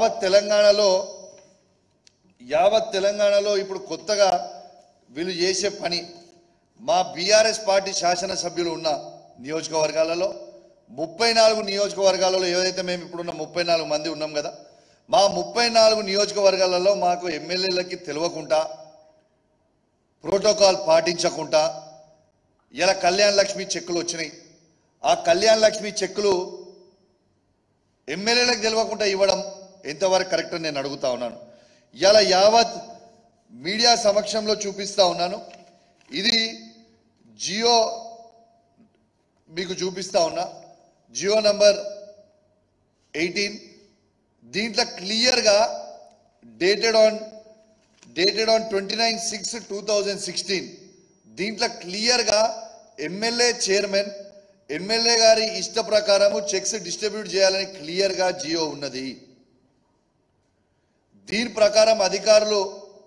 యావత్ తెలంగాణలో ఇప్పుడు కొత్తగా వీళ్ళు చేసే పని మా బీఆర్ఎస్ పార్టీ శాసనసభ్యులు ఉన్న నియోజకవర్గాలలో 34 నియోజకవర్గాలలో ఏదైతే మేము ఇప్పుడున్న 34 మంది ఉన్నాం కదా, మా 34 నియోజకవర్గాలలో మాకు ఎమ్మెల్యేలకి తెలియకుండా ప్రోటోకాల్ పాటించకుండా ఇలా కళ్యాణ లక్ష్మి చెక్కులు వచ్చినాయి. ఆ కళ్యాణ లక్ష్మి చెక్కులు ఎమ్మెల్యేలకు తెలియకుండా ఇవ్వడం ఎంతవరకు కరెక్ట్ అని నేను అడుగుతా ఉన్నాను. ఇలా యావత్ మీడియా సమక్షంలో చూపిస్తా ఉన్నాను. ఇది జియో మీకు చూపిస్తా ఉన్నా, జియో నంబర్ 18. దీంట్లో క్లియర్గా డేటెడ్ ఆన్ 29/6/2016 దీంట్లో క్లియర్గా ఎమ్మెల్యే చైర్మన్ ఎమ్మెల్యే గారి ఇష్ట ప్రకారము చెక్స్ డిస్ట్రిబ్యూట్ చేయాలని క్లియర్గా జియో ఉన్నది. దీని ప్రకారం అధికారులు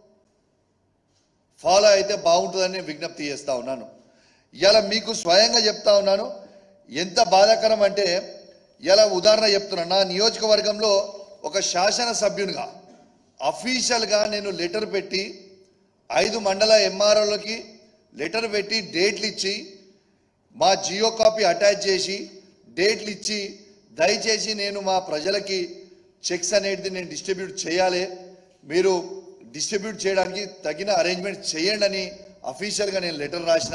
ఫాలో అయితే బాగుంటుందని విజ్ఞప్తి చేస్తా ఉన్నాను. ఇలా మీకు స్వయంగా చెప్తా ఉన్నాను. ఎంత బాధాకరం అంటే, ఇలా ఉదాహరణ చెప్తున్నా, నా నియోజకవర్గంలో ఒక శాసనసభ్యునిగా అఫీషియల్గా నేను లెటర్ పెట్టి 5 మండల ఎంఆర్ఓలకి లెటర్ పెట్టి డేట్లు ఇచ్చి మా జియో కాపీ అటాచ్ చేసి డేట్లు ఇచ్చి దయచేసి నేను మా ప్రజలకి చెక్స్ అనేది నేను డిస్ట్రిబ్యూట్ చేయాలి, మీరు డిస్ట్రిబ్యూట్ చేయడానికి తగిన అరేంజ్మెంట్ చేయండి అని అఫీషియల్గా నేను లెటర్ రాసిన.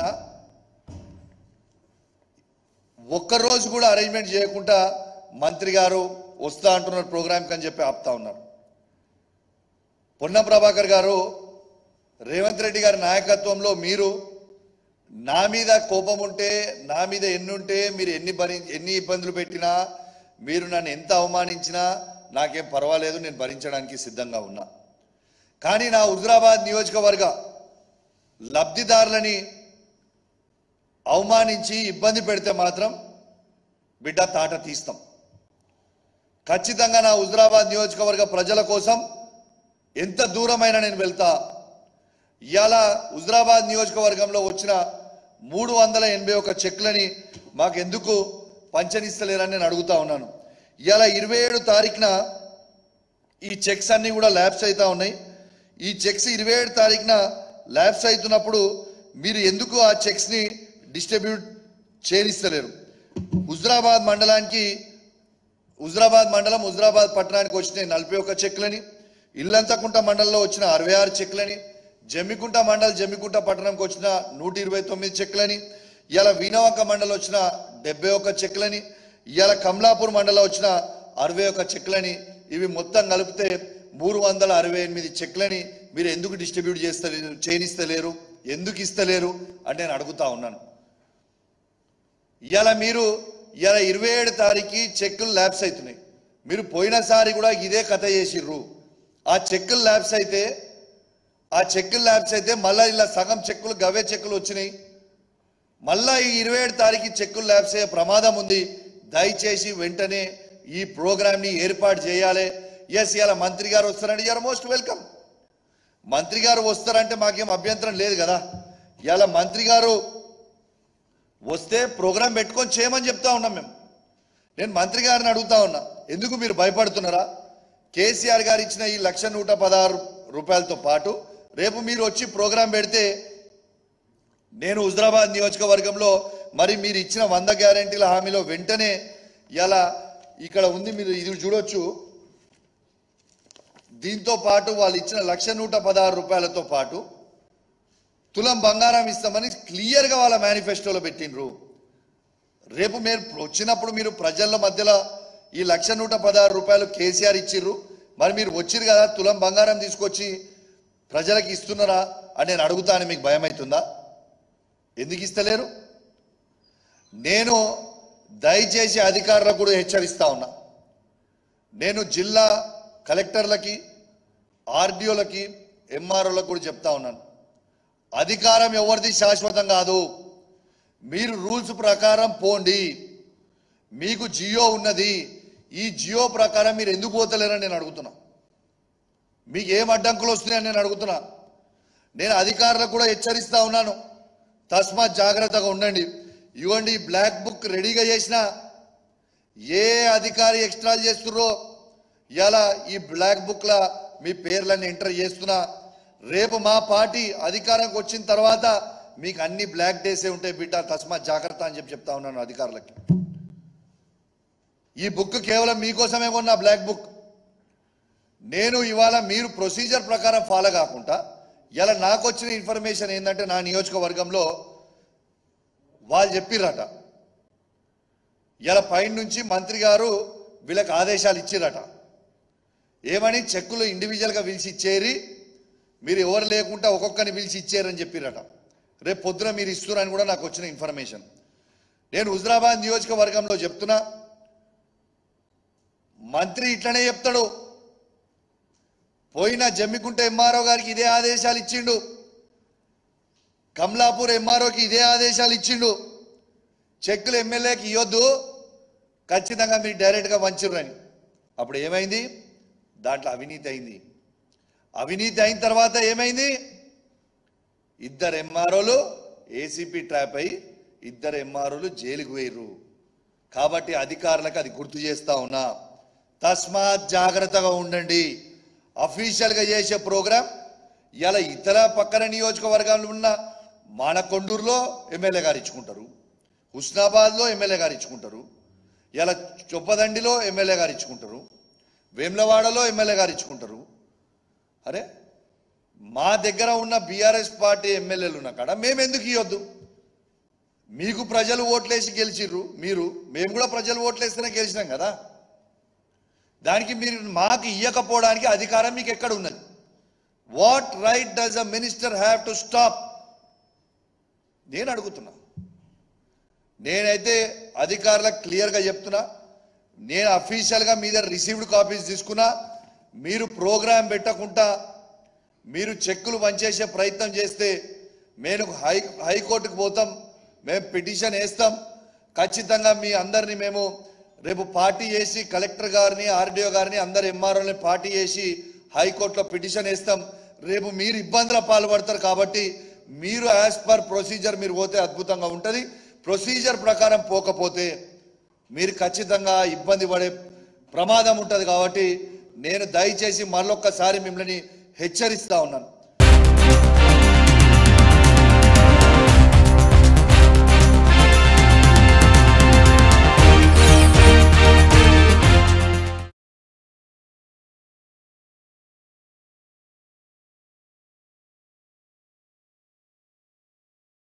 ఒక్కరోజు కూడా అరేంజ్మెంట్ చేయకుండా మంత్రి గారు వస్తా అంటున్నారు ప్రోగ్రామ్కి అని చెప్పి ఆపుతా ఉన్నారు. పొన్నం ప్రభాకర్ గారు, రేవంత్ రెడ్డి గారి నాయకత్వంలో మీరు నా మీద కోపం ఉంటే, నా మీద ఎన్నుంటే, మీరు ఎన్ని ఇబ్బందులు పెట్టినా, మీరు నన్ను ఎంత అవమానించినా నాకేం పర్వాలేదు, నేను భరించడానికి సిద్ధంగా ఉన్నా. కానీ నా హుజురాబాద్ నియోజకవర్గ లబ్ధిదారులని అవమానించి ఇబ్బంది పెడితే మాత్రం బిడ్డ తాట తీస్తాం. ఖచ్చితంగా నా హుజురాబాద్ నియోజకవర్గ ప్రజల కోసం ఎంత దూరమైనా నేను వెళ్తా. ఇవాళ హుజురాబాద్ నియోజకవర్గంలో వచ్చిన 381 చెక్లని మాకెందుకు పంచనిస్తలేరని నేను అడుగుతా ఉన్నాను. ఇవాళ 27 తారీఖున ఈ చెక్స్ అన్నీ కూడా ల్యాబ్స్ అవుతా ఉన్నాయి. ఈ చెక్స్ 27 తారీఖున ల్యాబ్స్ అవుతున్నప్పుడు మీరు ఎందుకు ఆ చెక్స్ని డిస్ట్రిబ్యూట్ చేయనిస్తలేరు? హుజురాబాద్ మండలం హుజురాబాద్ పట్టణానికి వచ్చిన 41 చెక్లని, ఇల్లంతకుంట మండలంలో వచ్చిన 66 చెక్లని, జమ్మికుంట పట్టణంకి వచ్చిన 129 చెక్లని, ఇలా వీణవంక మండలం వచ్చిన 71 చెక్లని, ఇలా కమలాపూర్ మండలం వచ్చిన 61 చెక్లని, ఇవి మొత్తం కలిపితే 368 చెక్లని మీరు ఎందుకు డిస్ట్రిబ్యూట్ చేయనిస్తలేరు, ఎందుకు ఇస్తలేరు అని నేను అడుగుతా ఉన్నాను. ఇలా మీరు 27 తారీఖు చెక్కులు ల్యాబ్స్ అవుతున్నాయి. మీరు పోయినసారి కూడా ఇదే కథ చేసిర్రు. ఆ చెక్కులు ల్యాబ్స్ అయితే మళ్ళీ ఇలా సగం చెక్కులు గవే చెక్కులు వచ్చినాయి. మళ్ళీ ఈ 27 తారీఖు చెక్కులు ల్యాబ్స్ అయ్యే ప్రమాదం ఉంది. దయచేసి వెంటనే ఈ ప్రోగ్రామ్ని ఏర్పాటు చేయాలి. ఎస్, ఇలా మంత్రి గారు వస్తారంటే యూఆర్ మోస్ట్ వెల్కమ్. మంత్రి గారు వస్తారంటే మాకేం అభ్యంతరం లేదు కదా. ఇలా మంత్రి గారు వస్తే ప్రోగ్రాం పెట్టుకొని చేయమని చెప్తా ఉన్నాం మేము. నేను మంత్రి గారిని అడుగుతా ఉన్నా, ఎందుకు మీరు భయపడుతున్నారా? కేసీఆర్ గారు ఇచ్చిన ఈ 1,116 రూపాయలతో పాటు రేపు మీరు వచ్చి ప్రోగ్రాం పెడితే నేను హుజురాబాద్ నియోజకవర్గంలో మరి మీరు ఇచ్చిన 100 గ్యారెంటీల హామీలో వెంటనే ఇలా ఇక్కడ ఉంది, మీరు ఇది చూడొచ్చు. దీంతో పాటు వాళ్ళు ఇచ్చిన 1,116 రూపాయలతో పాటు తులం బంగారం ఇస్తామని క్లియర్గా వాళ్ళ మేనిఫెస్టోలో పెట్టినరు. రేపు మీరు వచ్చినప్పుడు మీరు ప్రజల మధ్యలో ఈ 1,116 రూపాయలు కేసీఆర్ ఇచ్చిర్రు, మరి మీరు వచ్చిరు కదా, తులం బంగారం తీసుకొచ్చి ప్రజలకు ఇస్తున్నారా అని నేను అడుగుతాను. మీకు భయం అవుతుందా? ఎందుకు ఇస్తలేరు? నేను దయచేసి అధికారులకు కూడా హెచ్చరిస్తా ఉన్నా. నేను జిల్లా కలెక్టర్లకి, ఆర్డీఓలకి, ఎంఆర్ఓలకు కూడా చెప్తా ఉన్నాను, అధికారం ఎవరిది శాశ్వతం కాదు. మీరు రూల్స్ ప్రకారం పోండి. మీకు జియో ఉన్నది, ఈ జియో ప్రకారం మీరు ఎందుకు పోతలేరని నేను అడుగుతున్నా. మీకు ఏం అడ్డంకులు వస్తున్నాయని నేను అడుగుతున్నా. నేను అధికారులకు కూడా హెచ్చరిస్తా ఉన్నాను, తస్మాత్ జాగ్రత్తగా ఉండండి. ఇవ్వండి, బ్లాక్ బుక్ రెడీగా చేసిన ఏ అధికారి ఎక్స్ట్రా చేస్తుర్రో, ఇవాళ ఈ బ్లాక్ బుక్ల మీ పేర్లన్నీ ఎంటర్ చేస్తున్నా. రేపు మా పార్టీ అధికారంకి వచ్చిన తర్వాత మీకు అన్ని బ్లాక్ డేసే ఉంటాయి బిడ్డ, తస్మాత్ జాగ్రత్త అని చెప్తా ఉన్నాను అధికారులకి. ఈ బుక్ కేవలం మీకోసమే కొన్నా బ్లాక్ బుక్. నేను ఇవాళ మీరు ప్రొసీజర్ ప్రకారం ఫాలో కాకుండా ఇలా నాకు వచ్చిన ఇన్ఫర్మేషన్ ఏంటంటే నా నియోజకవర్గంలో వాళ్ళు చెప్పిర్రట, ఇలా పైన నుంచి మంత్రి గారు వీళ్ళకి ఆదేశాలు ఇచ్చిరట. ఏమని చెక్కులు ఇండివిజువల్గా పిలిచి ఇచ్చేరి, మీరు ఎవరు లేకుండా ఒక్కొక్కరిని పిలిచి ఇచ్చారని చెప్పిరట. రేపు పొద్దున మీరు ఇస్తున్నారని కూడా నాకు వచ్చిన ఇన్ఫర్మేషన్. నేను హుజరాబాద్ నియోజకవర్గంలో చెప్తున్నా, మంత్రి ఇట్లనే చెప్తాడు. పోయిన జమ్మికుంట ఎంఆర్ఓ గారికి ఇదే ఆదేశాలు ఇచ్చిండు, కమలాపూర్ ఎంఆర్ఓకి ఇదే ఆదేశాలు ఇచ్చిండు. చెక్కులు ఎమ్మెల్యేకి ఇవ్వద్దు, ఖచ్చితంగా మీరు డైరెక్ట్గా వంచిర్రని. అప్పుడు ఏమైంది? దాంట్లో అవినీతి అయింది. అవినీతి అయిన తర్వాత ఏమైంది? ఇద్దరు ఎంఆర్ఓలు ఏసీపీ ట్రాప్ అయి ఇద్దరు ఎంఆర్ఓలు జైలుకు పోయిర్రు. కాబట్టి అధికారులకు అది గుర్తు చేస్తా ఉన్నా, తస్మాత్ జాగ్రత్తగా ఉండండి. అఫీషియల్గా చేసే ప్రోగ్రాం ఇలా ఇతర పక్కన నియోజకవర్గాలు ఉన్న మానకొండూరులో ఎమ్మెల్యే గారు ఇచ్చుకుంటారు, హుస్నాబాద్లో ఎమ్మెల్యే గారు ఇచ్చుకుంటారు, ఇలా చొప్పదండిలో ఎమ్మెల్యే గారు ఇచ్చుకుంటారు, వేములవాడలో ఎమ్మెల్యే గారు ఇచ్చుకుంటారు. అరే మా దగ్గర ఉన్న బీఆర్ఎస్ పార్టీ ఎమ్మెల్యేలు ఉన్న కాడ మేము ఎందుకు ఇవ్వద్దు? మీకు ప్రజలు ఓట్లేసి గెలిచిర్రు, మేము కూడా ప్రజలు ఓట్లేస్తేనే గెలిచినాం కదా. దానికి మీరు మాకు ఇవ్వకపోవడానికి అధికారం మీకు ఎక్కడ ఉన్నది? What right does a minister have to stop? నేను అడుగుతున్నా. నేనైతే అధికారులకు క్లియర్గా చెప్తున్నా, నేను అఫీషియల్గా మీ దగ్గర రిసీవ్డ్ కాపీస్ తీసుకున్నా. మీరు ప్రోగ్రాం పెట్టకుండా మీరు చెక్కులు వంచేసే ప్రయత్నం చేస్తే మేము హైకోర్టుకు పోతాం, మేము పిటిషన్ వేస్తాం. ఖచ్చితంగా మీ అందరినీ మేము రేపు పార్టీ చేసి కలెక్టర్ గారిని, ఆర్డీఓ గారిని, అందరు ఎంఆర్ఓని పార్టీ చేసి హైకోర్టులో పిటిషన్ వేస్తాం. రేపు మీరు ఇబ్బందుల పాల్పడతారు. కాబట్టి మీరు యాజ్ పర్ ప్రొసీజర్ మీరు పోతే అద్భుతంగా ఉంటుంది. ప్రొసీజర్ ప్రకారం పోకపోతే మీరు ఖచ్చితంగా ఇబ్బంది పడే ప్రమాదం ఉంటుంది. కాబట్టి నేను దయచేసి మరొక్కసారి మిమ్మల్ని హెచ్చరిస్తా ఉన్నాను.